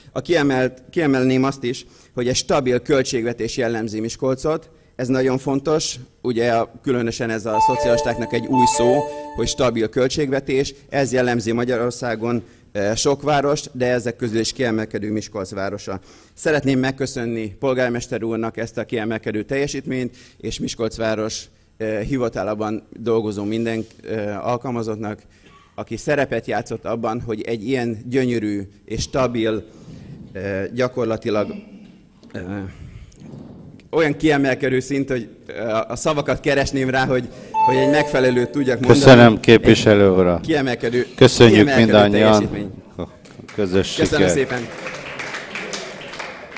Kiemelném azt is, hogy egy stabil költségvetés jellemzi Miskolcot. Ez nagyon fontos, ugye különösen ez a szocialistáknak egy új szó, hogy stabil költségvetés. Ez jellemzi Magyarországon sok várost, de ezek közül is kiemelkedő Miskolc városa. Szeretném megköszönni polgármester úrnak ezt a kiemelkedő teljesítményt, és Miskolc város hivatalában dolgozó minden alkalmazottnak, aki szerepet játszott abban, hogy egy ilyen gyönyörű és stabil, gyakorlatilag olyan kiemelkedő szint, hogy a szavakat keresném rá, hogy egy megfelelőt tudjak mondani. Köszönöm, képviselő úr. Kiemelkedő, köszönjük kiemelkedő mindannyian a közös sikert. Köszönöm szépen.